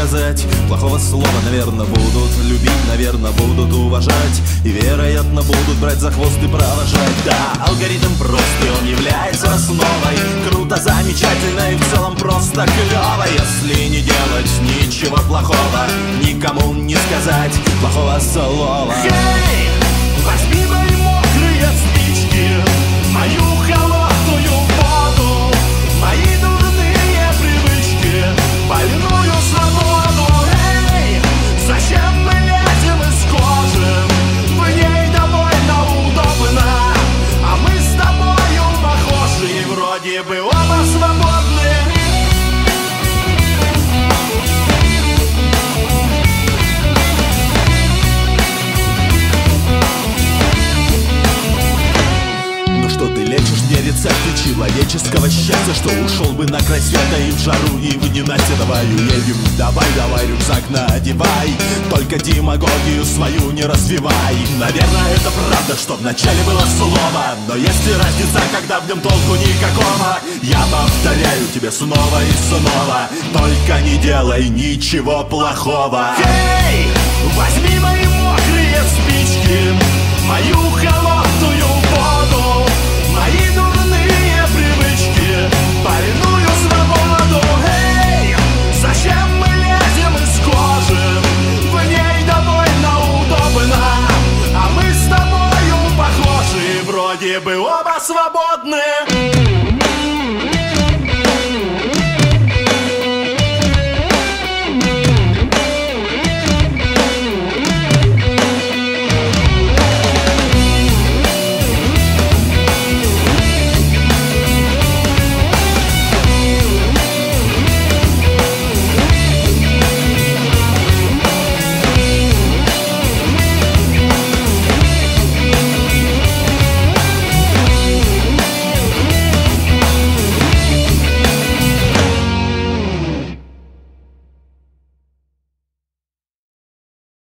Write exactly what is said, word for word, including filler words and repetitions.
сказать. Плохого слова, наверное, будут любить, наверное, будут уважать, и, вероятно, будут брать за хвост и провожать. Да, алгоритм прост, и он является основой. Круто, замечательно и в целом просто клево. Если не делать ничего плохого, никому не сказать плохого слова. Эй, возьми мои мокрые спички, мою холодную воду, мои дурные привычки, больную свободу. Эй, зачем мы лезем из кожи? В ней довольно удобно, а мы с тобою похожи и вроде бы оба свободны. Что ты лечишь мне рецепты человеческого счастья, что ушел бы на край света и в жару, и в ненастье. Давай уедем, давай, давай рюкзак надевай, только демагогию свою не развивай. Наверное, это правда, что вначале было слово, но есть ли разница, когда в нем толку никакого? Я повторяю тебе снова и снова, только не делай ничего плохого. Эй,